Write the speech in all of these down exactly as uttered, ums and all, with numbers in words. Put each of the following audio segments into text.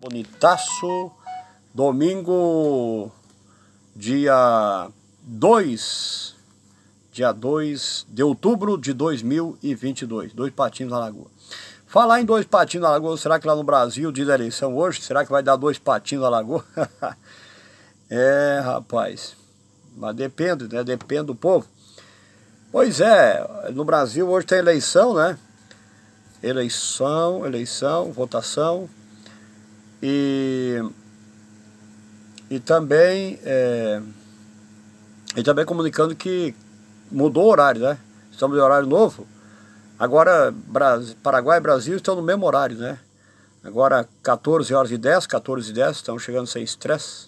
Bonitaço, domingo, dia dois, dia dois de outubro de dois mil e vinte e dois, Dois Patinhos na Lagoa. Falar em Dois Patinhos na Lagoa, será que lá no Brasil, dia da eleição hoje, será que vai dar Dois Patinhos na Lagoa? É, rapaz, mas depende, né? Depende do povo. Pois é, no Brasil hoje tem eleição, né? Eleição, eleição, votação. E, e, também, é, e também comunicando que mudou o horário, né? Estamos em horário novo. Agora, Brasil, Paraguai e Brasil estão no mesmo horário, né? Agora, quatorze horas e dez, quatorze e dez, estão chegando sem estresse.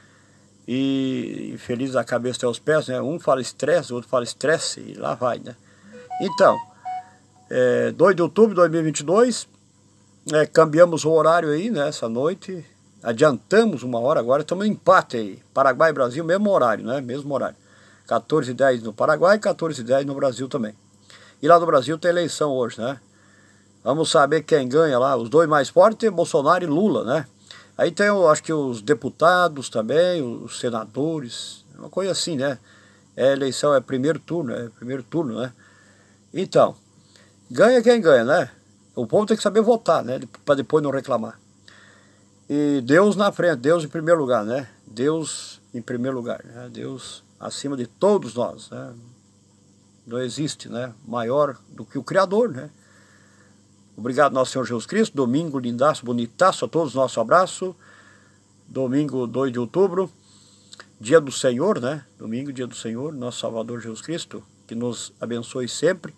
E, e feliz da cabeça até os pés, né? Um fala estresse, o outro fala estresse, e lá vai, né? Então, é, dois de outubro de dois mil e vinte e dois... É, cambiamos o horário aí, né, essa noite, adiantamos uma hora agora, estamos em empate aí, Paraguai e Brasil, mesmo horário, né, mesmo horário, quatorze e dez no Paraguai, quatorze e dez no Brasil também. E lá no Brasil tem eleição hoje, né, vamos saber quem ganha lá, os dois mais fortes, Bolsonaro e Lula, né. Aí tem, eu acho que os deputados também, os senadores, uma coisa assim, né, é eleição, é primeiro turno, é primeiro turno, né. Então, ganha quem ganha, né. O povo tem que saber votar, né? Para depois não reclamar. E Deus na frente, Deus em primeiro lugar, né? Deus em primeiro lugar, né? Deus acima de todos nós, né? Não existe, né? Maior do que o Criador, né? Obrigado, nosso Senhor Jesus Cristo. Domingo lindaço, bonitaço a todos, nosso abraço. Domingo dois de outubro, dia do Senhor, né? Domingo, dia do Senhor, nosso Salvador Jesus Cristo, que nos abençoe sempre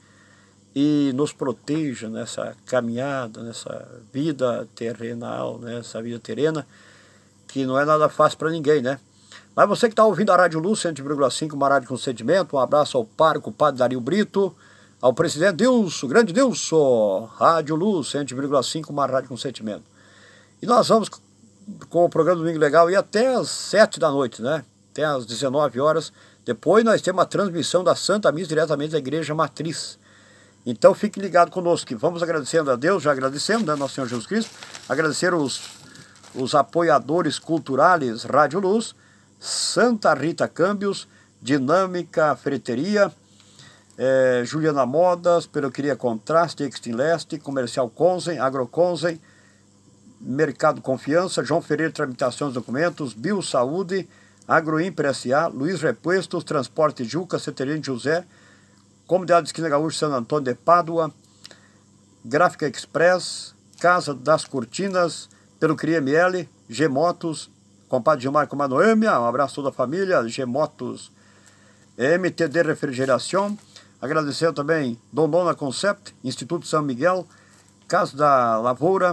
e nos proteja nessa caminhada, nessa vida terrenal, nessa vida terrena, que não é nada fácil para ninguém, né? Mas você que está ouvindo a Rádio Luz, cento vírgula cinco, uma rádio com sentimento, um abraço ao pároco, padre Dario Brito, ao presidente Dilson, grande Dilson, Rádio Luz, cento vírgula cinco, uma rádio com sentimento. E nós vamos com o programa Domingo Legal e até às sete da noite, né? Até às dezenove horas. Depois nós temos a transmissão da Santa Missa diretamente da Igreja Matriz. Então fique ligado conosco, que vamos agradecendo a Deus, já agradecemos, né, nosso Senhor Jesus Cristo, agradecer os, os apoiadores culturais Rádio Luz, Santa Rita Câmbios, Dinâmica Freteria, é, Juliana Modas, Peruqueria Contraste, Extin Leste, Comercial Conzen, Agroconzen, Mercado Confiança, João Ferreira Tramitação dos Documentos, Bio Saúde, Agroimpre S A, Luiz Repuestos, Transporte Juca, Ceterino José, Comunidade de Esquina Gaúcha, Santo Antônio de Pádua, Gráfica Express, Casa das Cortinas, Peruqueria M L, G-Motos, compadre Gilmar com a Noêmia, um abraço a toda a família, G-Motos, M T D Refrigeração, agradecer também Dondona Concept, Instituto São Miguel, Casa da Lavoura,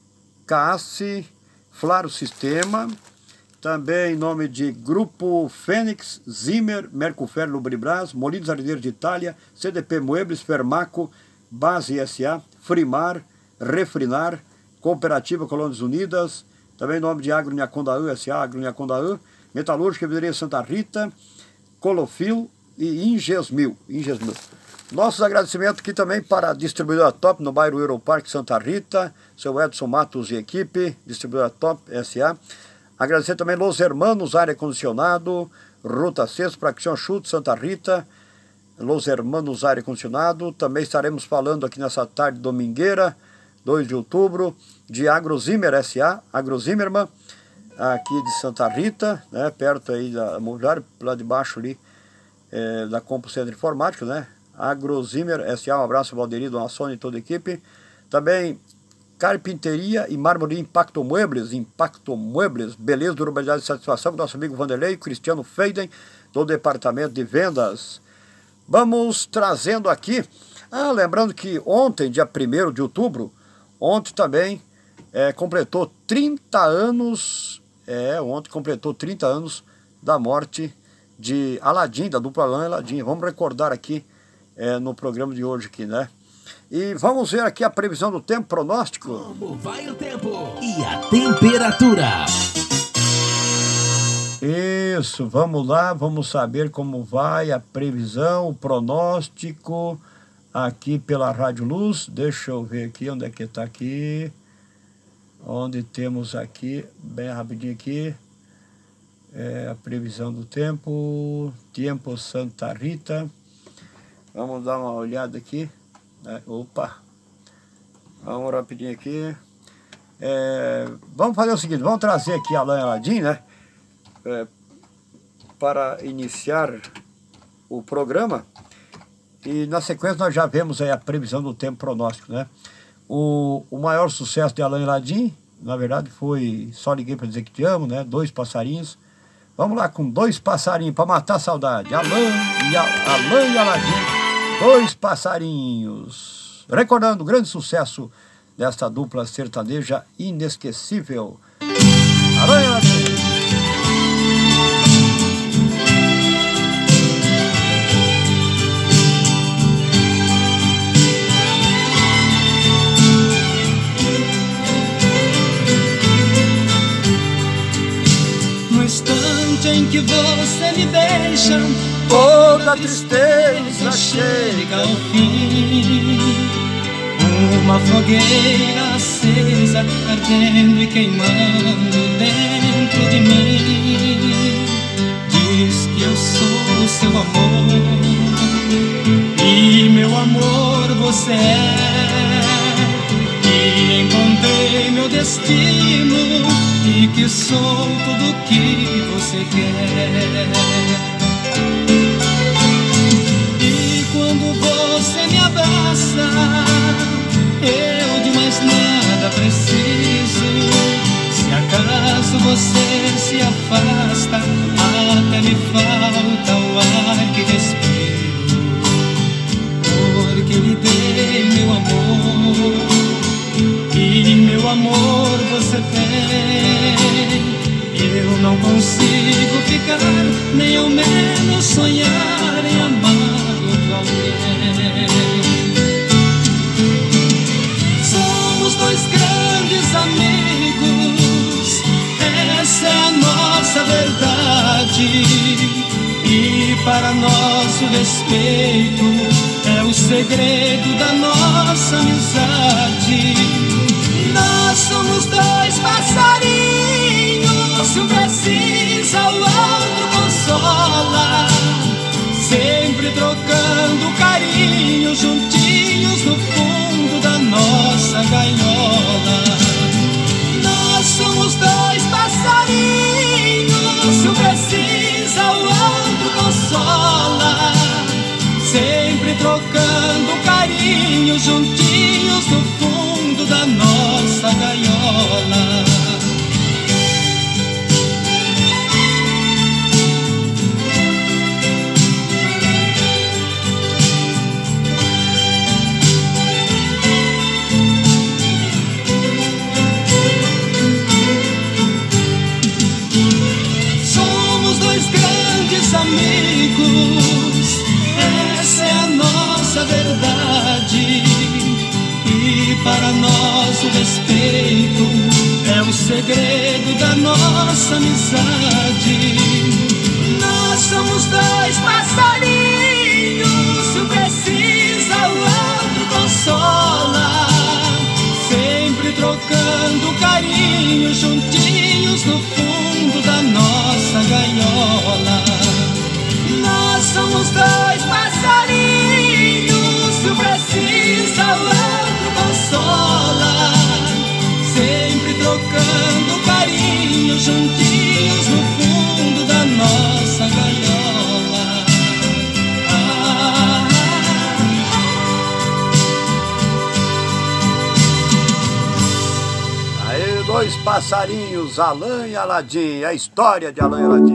CAASSE, Flaro Sistema, também em nome de Grupo Fênix, Zimmer, Mercofer Lubribras, Molinos Ardeiros de Itália, C D P Muebles, Fermaco, Base S A, Frimar, Refrinar, Cooperativa Colônias Unidas, também em nome de Agro Nhacondaú S A, Agro Nhacondaú, Metalúrgica Vidreira Santa Rita, Colofil e Ingesmil. Ingesmil. Nossos agradecimentos aqui também para a distribuidora Top, no bairro Europarque Santa Rita, seu Edson Matos e equipe, distribuidora Top S A. Agradecer também Los Hermanos, Aire Condicionado, Ruta seis, Praxion Chute, Santa Rita, Los Hermanos, Aire Condicionado. Também estaremos falando aqui nessa tarde domingueira, dois de outubro, de AgroZimmer S A, AgroZimmerman, aqui de Santa Rita, né, perto aí da Mobiliário, lá de baixo ali, é, da Compo Centro Informático, né, AgroZimmer S A, um abraço ao Valderi, Dona Sônia e toda a equipe. Também Carpinteria e Mármore Impacto Muebles, Impacto Muebles, beleza, durabilidade e satisfação, com nosso amigo Vanderlei, Cristiano Feiden, do Departamento de Vendas. Vamos trazendo aqui, ah, lembrando que ontem, dia primeiro de outubro, ontem também é, completou trinta anos, é, ontem completou trinta anos da morte de Aladim, da dupla Alain e Aladim. Vamos recordar aqui é, no programa de hoje aqui, né? E vamos ver aqui a previsão do tempo, pronóstico. Como vai o tempo e a temperatura? Isso, vamos lá, vamos saber como vai a previsão, o pronóstico aqui pela Rádio Luz. Deixa eu ver aqui, onde é que está aqui. onde temos aqui, bem rapidinho aqui, é, a previsão do tempo, tempo Santa Rita. Vamos dar uma olhada aqui, né? Opa, vamos rapidinho aqui. É, vamos fazer o seguinte, vamos trazer aqui Alain e Aladim, né? É, para iniciar o programa. E na sequência nós já vemos aí a previsão do tempo pronóstico, né? O, o maior sucesso de Alain e Aladim, na verdade, foi Só Liguei Pra Dizer Que Te Amo, né? Dois passarinhos. Vamos lá com dois passarinhos para matar a saudade. Alain e, a, Alain e Aladim, dois passarinhos. Recordando o grande sucesso desta dupla sertaneja inesquecível. Alain e Aladim. Em que você me deixa, toda tristeza chega ao fim. Uma fogueira acesa, ardendo e queimando dentro de mim. Diz que eu sou seu amor, e meu amor você é. E encontrei meu destino, e que sou tudo que você quer. E quando você me abraça, eu de mais nada preciso. Se acaso você se afasta, até me falta o ar que respiro. Porque lhe dei meu amor, e meu amor você tem. Eu não consigo ficar, nem ao menos sonhar em amar outro alguém. Somos dois grandes amigos, essa é a nossa verdade. E para nosso respeito é o segredo da nossa amizade. Nós somos dois passarinhos, se um precisa o outro consola, sempre trocando carinho, juntinhos no fundo da nossa gaiola. Nós somos dois passarinhos, se um precisa o outro consola, sempre trocando carinho, juntinhos no fundo da nossa gaiola. Somos dois grandes amigos, essa é a nossa verdade. E para nós o respeito é o segredo da nossa amizade. Nós somos dois passarinhos, se um precisa o outro consola, sempre trocando carinho, juntinhos no fundo da nossa gaiola. Nós somos dois passarinhos, se um precisa o outro consola, sempre trocando carinho, juntinhos no fundo da nossa gaiola. Ah, aí, dois passarinhos, Alain e Aladim, a história de Alain e Aladim.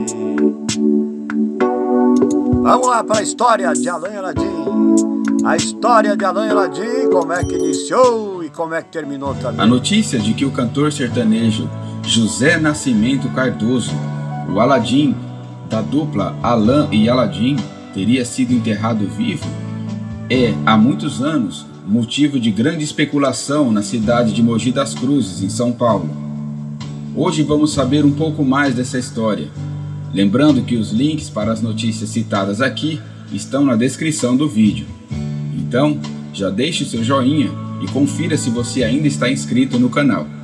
Vamos lá para a história de Alain e Aladim. A história de Alain e Aladim, como é que iniciou e como é que terminou também. A notícia de que o cantor sertanejo José Nascimento Cardoso, o Aladim, da dupla Alain e Aladim, teria sido enterrado vivo, é, há muitos anos, motivo de grande especulação na cidade de Mogi das Cruzes, em São Paulo. Hoje vamos saber um pouco mais dessa história. Lembrando que os links para as notícias citadas aqui estão na descrição do vídeo. Então, já deixe o seu joinha e confira se você ainda está inscrito no canal.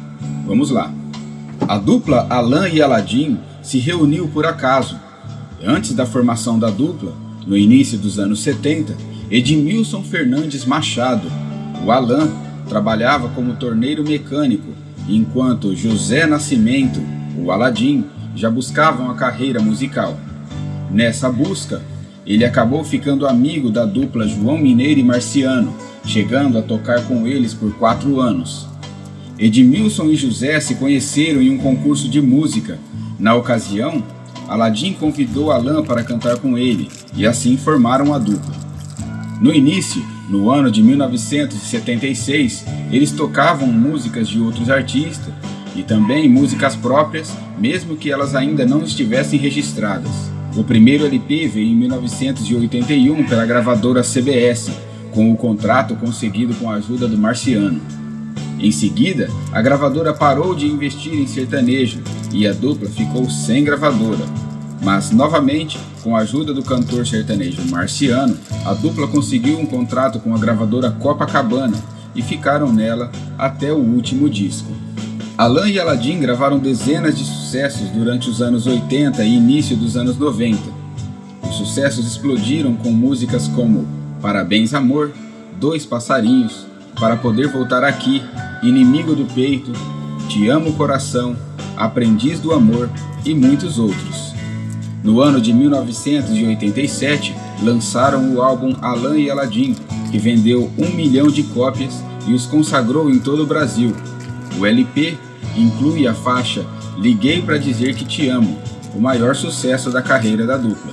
Vamos lá. A dupla Alan e Aladim se reuniu por acaso. Antes da formação da dupla, no início dos anos setenta, Edmilson Fernandes Machado, o Alan, trabalhava como torneiro mecânico, enquanto José Nascimento, o Aladim, já buscavam a carreira musical. Nessa busca, ele acabou ficando amigo da dupla João Mineiro e Marciano, chegando a tocar com eles por quatro anos. Edmilson e José se conheceram em um concurso de música. Na ocasião, Aladim convidou Alan para cantar com ele, e assim formaram a dupla. No início, no ano de mil novecentos e setenta e seis, eles tocavam músicas de outros artistas e também músicas próprias, mesmo que elas ainda não estivessem registradas. O primeiro L P veio em mil novecentos e oitenta e um pela gravadora C B S, com o contrato conseguido com a ajuda do Marciano. Em seguida, a gravadora parou de investir em sertanejo e a dupla ficou sem gravadora. Mas, novamente, com a ajuda do cantor sertanejo Marciano, a dupla conseguiu um contrato com a gravadora Copacabana e ficaram nela até o último disco. Alan e Aladim gravaram dezenas de sucessos durante os anos oitenta e início dos anos noventa. Os sucessos explodiram com músicas como Parabéns Amor, Dois Passarinhos, Para Poder Voltar Aqui, Inimigo do Peito, Te Amo Coração, Aprendiz do Amor e muitos outros. No ano de mil novecentos e oitenta e sete, lançaram o álbum Alan e Aladim, que vendeu um milhão de cópias e os consagrou em todo o Brasil. O L P inclui a faixa Liguei Pra Dizer Que Te Amo, o maior sucesso da carreira da dupla.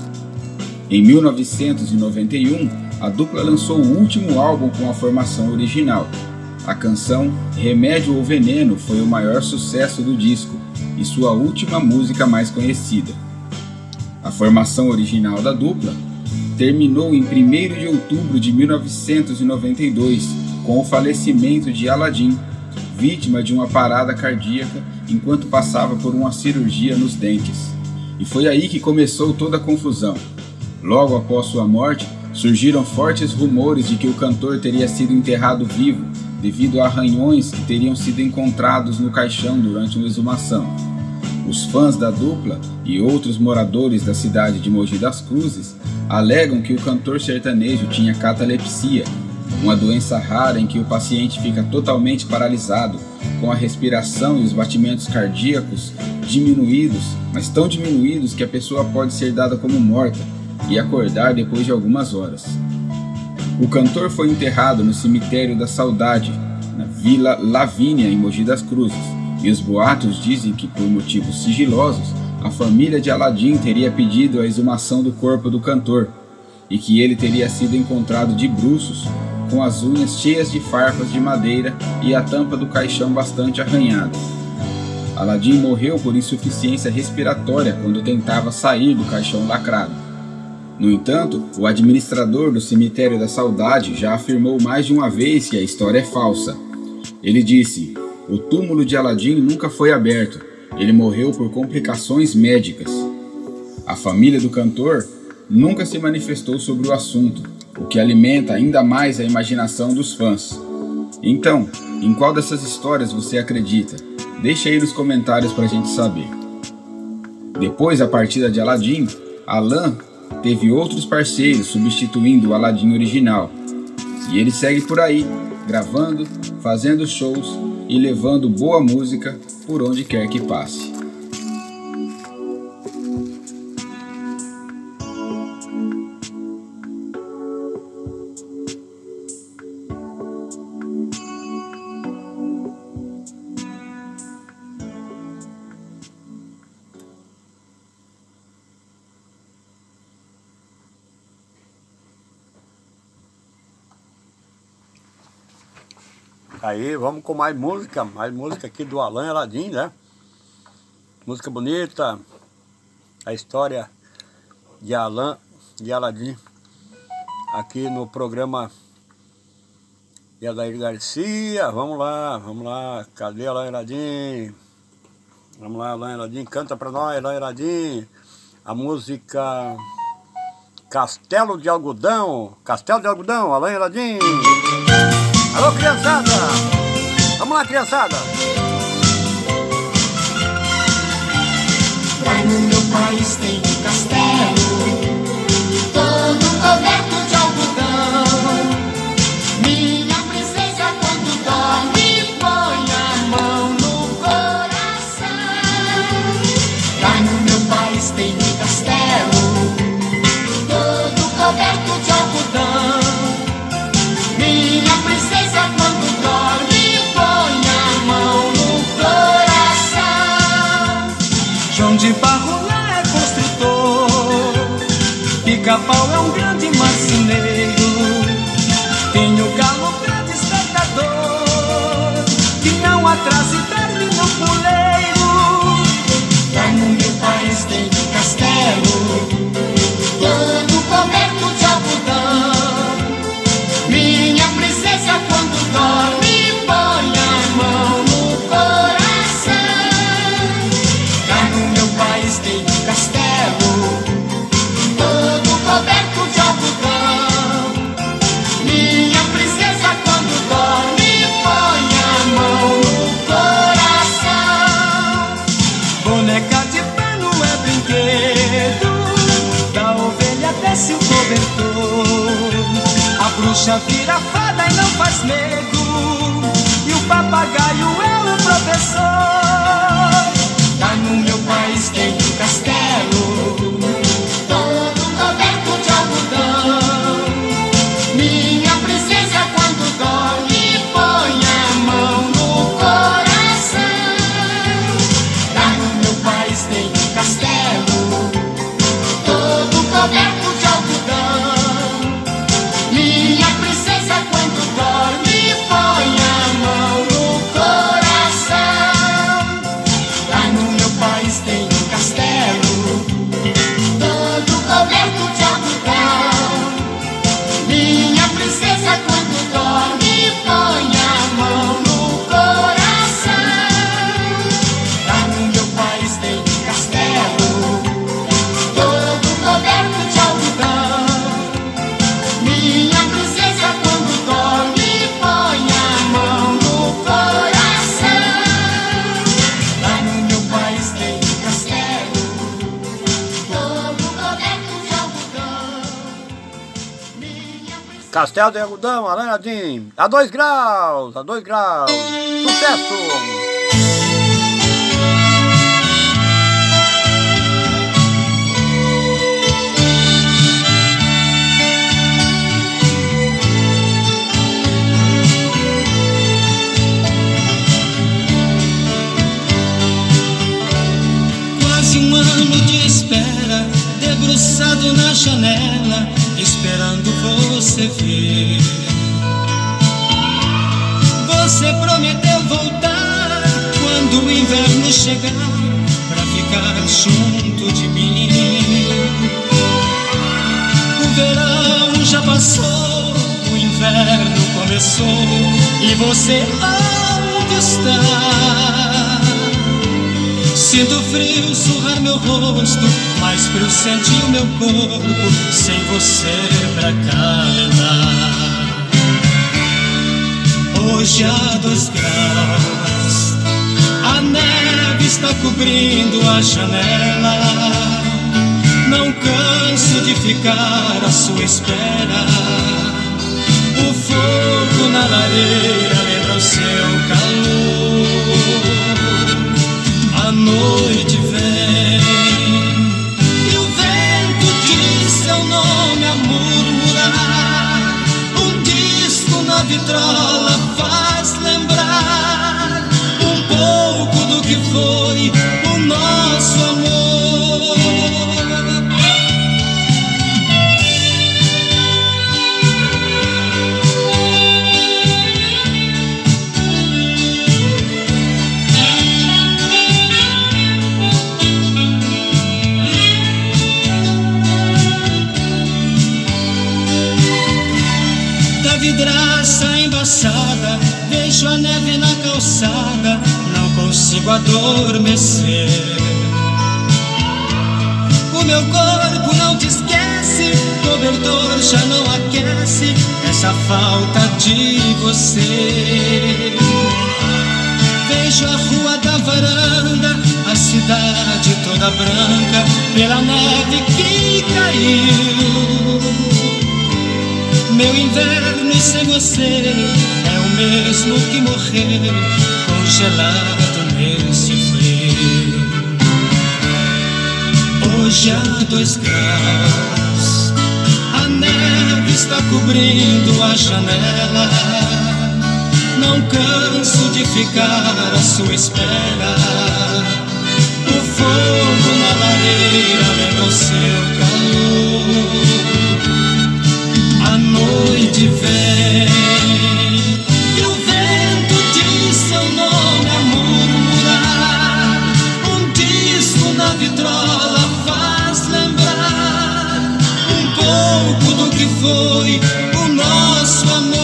Em mil novecentos e noventa e um, a dupla lançou o último álbum com a formação original. A canção Remédio ou Veneno foi o maior sucesso do disco e sua última música mais conhecida. A formação original da dupla terminou em primeiro de outubro de mil novecentos e noventa e dois com o falecimento de Aladim, vítima de uma parada cardíaca enquanto passava por uma cirurgia nos dentes. E foi aí que começou toda a confusão. Logo após sua morte, surgiram fortes rumores de que o cantor teria sido enterrado vivo devido a arranhões que teriam sido encontrados no caixão durante uma exumação. Os fãs da dupla e outros moradores da cidade de Mogi das Cruzes alegam que o cantor sertanejo tinha catalepsia, uma doença rara em que o paciente fica totalmente paralisado, com a respiração e os batimentos cardíacos diminuídos, mas tão diminuídos que a pessoa pode ser dada como morta e acordar depois de algumas horas. O cantor foi enterrado no Cemitério da Saudade, na Vila Lavínia, em Mogi das Cruzes, e os boatos dizem que, por motivos sigilosos, a família de Aladim teria pedido a exumação do corpo do cantor, e que ele teria sido encontrado de bruços, com as unhas cheias de farpas de madeira e a tampa do caixão bastante arranhada. Aladim morreu por insuficiência respiratória quando tentava sair do caixão lacrado. No entanto, o administrador do Cemitério da Saudade já afirmou mais de uma vez que a história é falsa. Ele disse: "O túmulo de Aladim nunca foi aberto, ele morreu por complicações médicas." A família do cantor nunca se manifestou sobre o assunto, o que alimenta ainda mais a imaginação dos fãs. Então, em qual dessas histórias você acredita? Deixa aí nos comentários pra gente saber. Depois da partida de Aladim, Alan teve outros parceiros substituindo o Aladim original. E ele segue por aí, gravando, fazendo shows e levando boa música por onde quer que passe. Aí, vamos com mais música, mais música aqui do Alan e Aladim, né? Música bonita, a história de Alan e Aladim, aqui no programa de Adair Garcia. Vamos lá, vamos lá, cadê Alan e Aladim? Vamos lá, Alan e Aladim, canta pra nós, Alan e Aladim. A música Castelo de Algodão, Castelo de Algodão, Alan e Aladim. Alô, criançada! Vamos lá, criançada! país tem um castelo, todo coberto de algodão. Minha princesa quando dorme põe a mão no coração. Lá no meu país tem um castelo, todo coberto de algodão. Minha princesa quando dorme põe a mão no coração. João de Barro lá é construtor, Pica-Pau é um grande marceneiro. Tem o galo grande espectador, que não atrasa e termina o puleiro. Lá no meu país tem um castelo, todo coberto de algodão. Minha princesa quando dorme põe a mão no coração. Lá no meu país tem um castelo, todo coberto de algodão. Minha princesa quando dorme põe a mão no coração. Boneca de pano é brinquedo, da ovelha desce o cobertor. A bruxa vira fada e não faz medo, e o papagaio é o professor. Lá no meu país tem um castelo, todo coberto de algodão. Minha princesa quando dorme põe a mão no coração. Lá no meu país tem um castelo, todo coberto de algodão. Minha princesa quando dorme põe a mão no coração. Lá no meu país tem um castelo, todo coberto de algodão. Minha princesa quando dorme põe a mão no coração. Lá no meu país tem um castelo, todo coberto de algodão. Minha princesa quando dorme põe a mão no coração. Lá no meu país tem um castelo, todo coberto de algodão. Minha princesa... Castelo de Algodão, Alain Nadim. A dois graus, a dois graus. Sucesso! Quase um ano de espera, debruçado na janela, esperando você vir. Você prometeu voltar quando o inverno chegar, pra ficar junto de mim. O verão já passou, o inverno começou, e você onde está? Sinto frio surrar meu rosto, mais frio sentir o meu corpo, sem você pra calentar. Hoje há dois graus, a neve está cobrindo a janela. Não canso de ficar à sua espera. O fogo na lareira lembra o seu calor. A noite vem e o vento diz seu nome a murmurar. Um disco na vitrola faz lembrar um pouco do que foi o nosso amor. Vidraça embaçada, vejo a neve na calçada, não consigo adormecer. O meu corpo não te esquece, cobertor já não aquece essa falta de você. Vejo a rua da varanda, a cidade toda toda branca pela neve que caiu. Meu inverno e sem você é o mesmo que morrer congelado nesse frio. Hoje há dois graus, a neve está cobrindo a janela. Não canso de ficar à sua espera. O fogo na lareira lembra o seu calor. A noite vem e o vento diz seu nome a murmurar. Um disco na vitrola faz lembrar um pouco do que foi o nosso amor.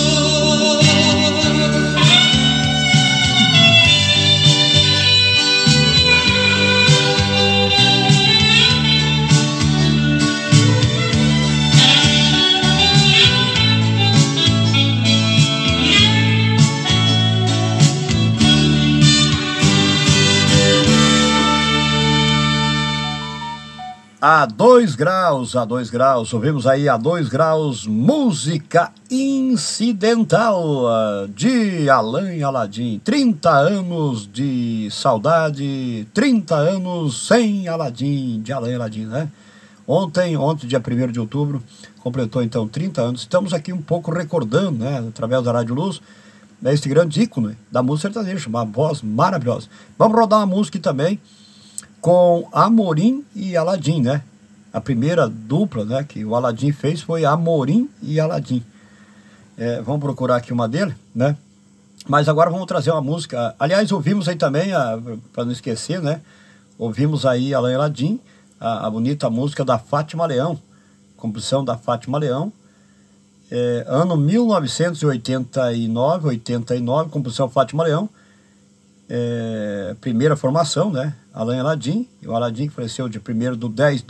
A dois graus, a dois graus, ouvimos aí a dois graus, música incidental de Alain e Aladim. trinta anos de saudade, trinta anos sem Aladim, de Alain e Aladim, né? Ontem, ontem, dia primeiro de outubro, completou então trinta anos. Estamos aqui um pouco recordando, né, através da Rádio Luz, né, este grande ícone da música sertaneja, uma voz maravilhosa. Vamos rodar uma música também com Amorim e Aladim, né? A primeira dupla, né, que o Aladim fez foi Amorim e Aladim. É, vamos procurar aqui uma dele, né? Mas agora vamos trazer uma música. Aliás, ouvimos aí também, para não esquecer, né? Ouvimos aí Alain e Aladim, a, a bonita música da Fátima Leão, composição da Fátima Leão. É, ano mil novecentos e oitenta e nove, oitenta e nove, composição Fátima Leão. É, primeira formação, né? Alain e Aladim, e o Aladim que faleceu de primeiro do dez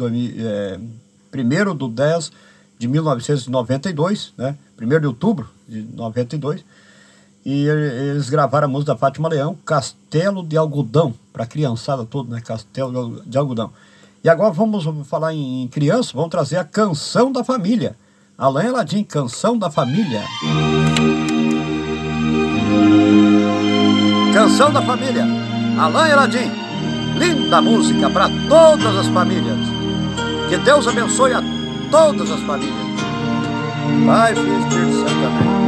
de mil novecentos e noventa e dois, né? primeiro de outubro de noventa e dois, e eles gravaram a música da Fátima Leão, Castelo de Algodão, para a criançada toda, né? Castelo de Algodão. E agora vamos falar em criança, vamos trazer a Canção da Família. Alain e Aladim, Canção da Família. Canção da Família, Alain e Aladim. Linda música para todas as famílias. Que Deus abençoe a todas as famílias. Pai, Filho e Espírito Santo, amém.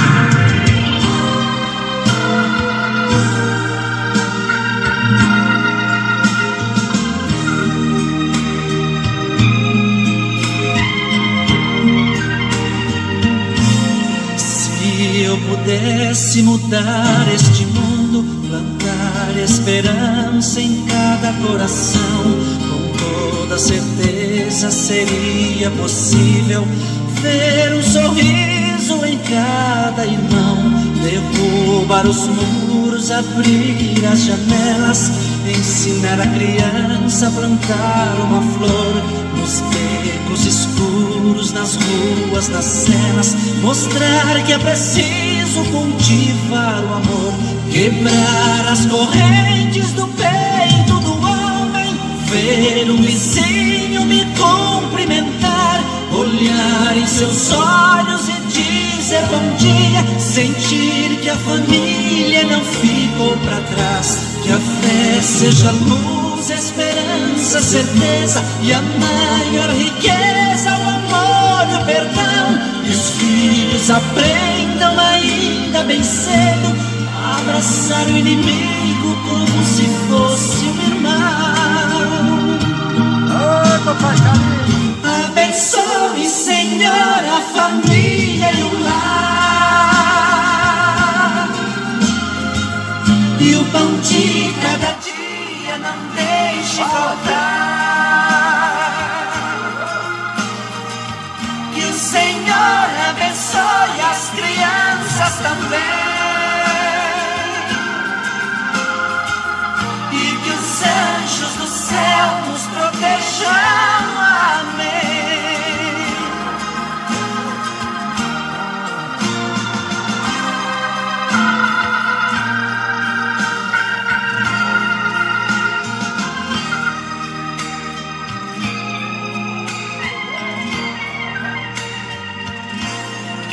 Se eu pudesse mudar este mundo, plantar esperança em cada coração, com toda certeza seria possível ver um sorriso em cada irmão, derrubar os muros, abrir as janelas, ensinar a criança a plantar uma flor nos becos escuros, nas ruas, nas cenas, mostrar que é preciso cultivar o amor, quebrar as correntes do peito do homem, ver um vizinho me cumprimentar, olhar em seus olhos e dizer bom dia, sentir que a família não ficou para trás, que a fé seja luz, esperança, certeza e a maior riqueza, o amor e o perdão, e os filhos aprendam ainda bem cedo a abraçar o inimigo como se fosse um irmão. Oi, papai Carlinhos. Abençoe, Senhor, a família e o lar, e o pão de cada dia não deixe faltar. Que o Senhor abençoe as crianças também, e que os anjos do céu nos protejam.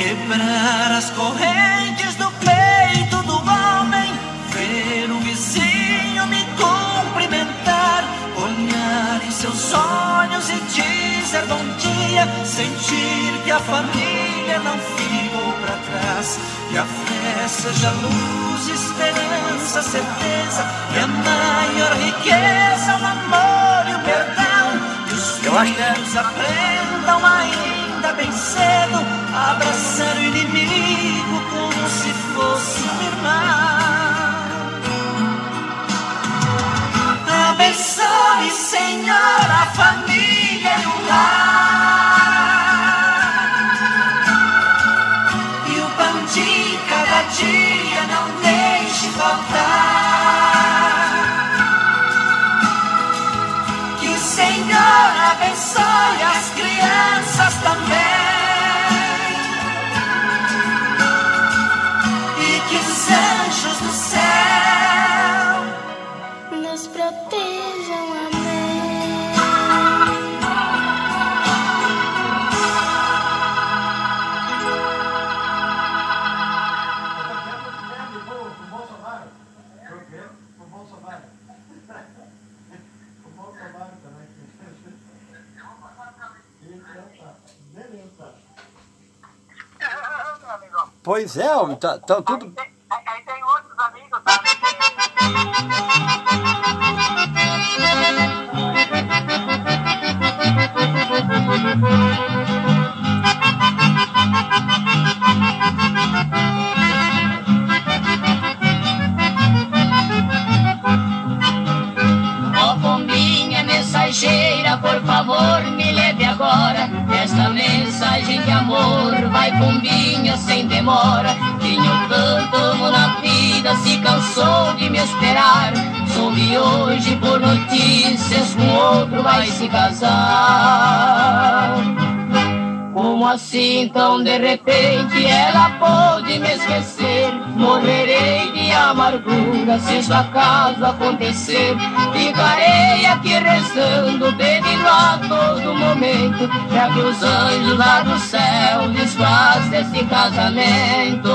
quebrar as correntes do peito do homem, ver o vizinho me cumprimentar, olhar em seus olhos e dizer bom dia, sentir que a família não ficou pra trás, que a fé seja luz, esperança, certeza, e a maior riqueza, o amor e o perdão, e os filhos aprendam ainda bem cedo a abraçar o inimigo como se fosse um irmão. Abençoe, Senhor, a família e o lar, e o pão de cada dia não deixe faltar. Que o Senhor abençoe as crianças também, e que os anjos do céu nos protejam, amém. Pois é, homem, tá, tá tudo... Aí tem, aí tem outros amigos, tá? Ó pombinha mensageira, por favor me leve agora esta mensagem de amor. Vai pombinha sem demora, tenho tanto amo na vida, se cansou de me esperar. Soube hoje por notícias, com outro vai se casar. Como assim tão de repente ela pôde me esquecer? Morrerei de amargura se isso acaso acontecer. Ficarei aqui rezando, pedindo a todo momento, para que os anjos lá do céu desfaçam esse casamento.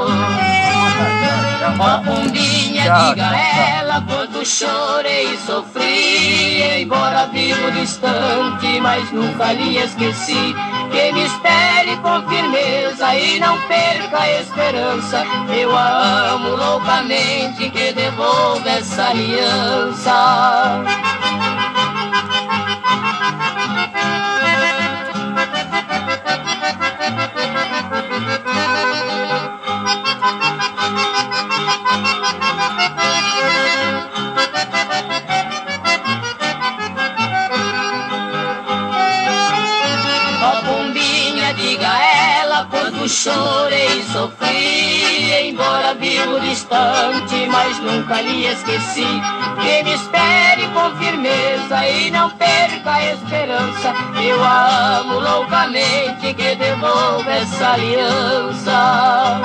Ó pombinha, diga a ela quanto chorei e sofri, embora vivo distante, mas nunca lhe esqueci. Que me espere com firmeza e não perca a esperança, eu a amo loucamente, que devolva essa aliança. Chorei e sofri, embora vivo distante, mas nunca lhe esqueci. Que me espere com firmeza e não perca a esperança, eu a amo loucamente, que devolva essa aliança.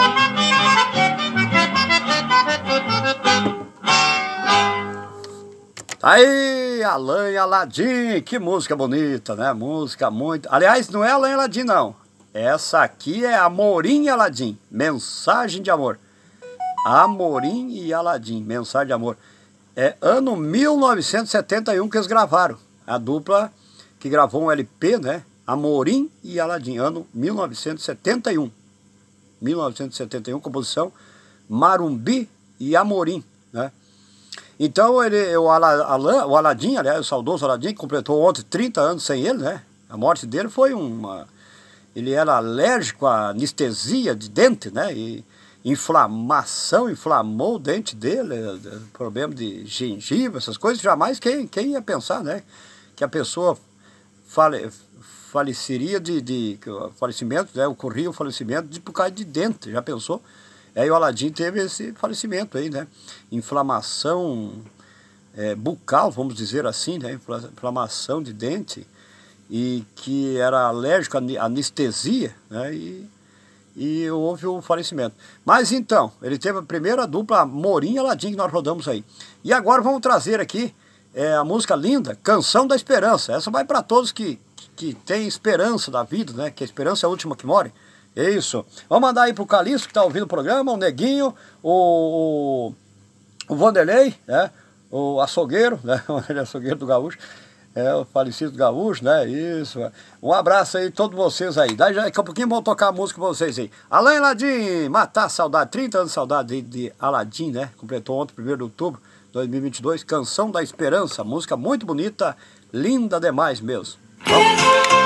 Aí, Alain e Aladim, que música bonita, né? Música muito... Aliás, não é Alain e Aladim, não. Essa aqui é Amorim e Aladim, Mensagem de Amor. Amorim e Aladim, Mensagem de Amor. É ano mil novecentos e setenta e um que eles gravaram. A dupla que gravou um L P, né? Amorim e Aladim, ano mil novecentos e setenta e um. mil novecentos e setenta e um, composição Marumbi e Amorim, né? Então, ele, o, Alain, o Aladim, aliás, o saudoso Aladim, que completou ontem trinta anos sem ele, né? A morte dele foi uma... Ele era alérgico à anestesia de dente, né? E inflamação, inflamou o dente dele, problema de gengiva, essas coisas. Jamais quem, quem ia pensar, né? Que a pessoa fale, faleceria de, de falecimento, né? Ocorria o falecimento de, por causa de dente, já pensou? Aí o Aladim teve esse falecimento aí, né? Inflamação é, bucal, vamos dizer assim, né? Inflamação de dente. E que era alérgico à anestesia, né? E, e houve o falecimento. Mas então, ele teve a primeira dupla Amorim e Aladim que nós rodamos aí. E agora vamos trazer aqui é, a música linda, Canção da Esperança. Essa vai para todos que, que têm esperança da vida, né? Que a esperança é a última que morre. É isso. Vamos mandar aí pro Calixto, que tá ouvindo o programa, o Neguinho, o, o, o Vanderlei, né? O açougueiro, né? O açougueiro do Gaúcho. É, o falecido do Gaúcho, né? Isso. Um abraço aí a todos vocês aí. Daí, daqui a pouquinho vamos tocar a música pra vocês aí. Alain Aladim, Matar a Saudade. trinta anos de saudade de, de Aladim, né? Completou ontem, primeiro de outubro de dois mil e vinte e dois. Canção da Esperança. Música muito bonita, linda demais mesmo. Vamos.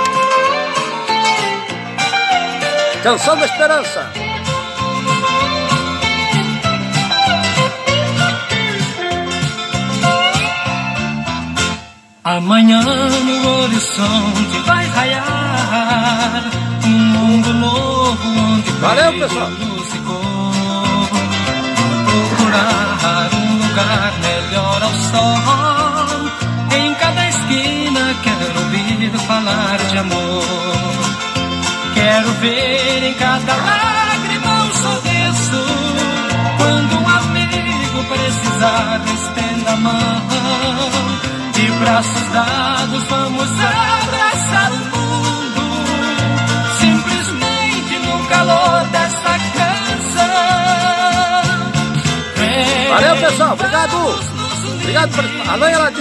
Canção da Esperança. Amanhã no horizonte vai raiar um mundo novo onde valeu, pessoal. luz e cor. Procurar um lugar melhor ao sol. Em cada esquina quero ouvir falar de amor. Quero ver em cada lágrima um sorriso. Quando um amigo precisar, estenda a mão. De braços dados vamos abraçar o mundo. Simplesmente no calor desta canção. Valeu, pessoal. Obrigado. Obrigado por... Alain Aladim.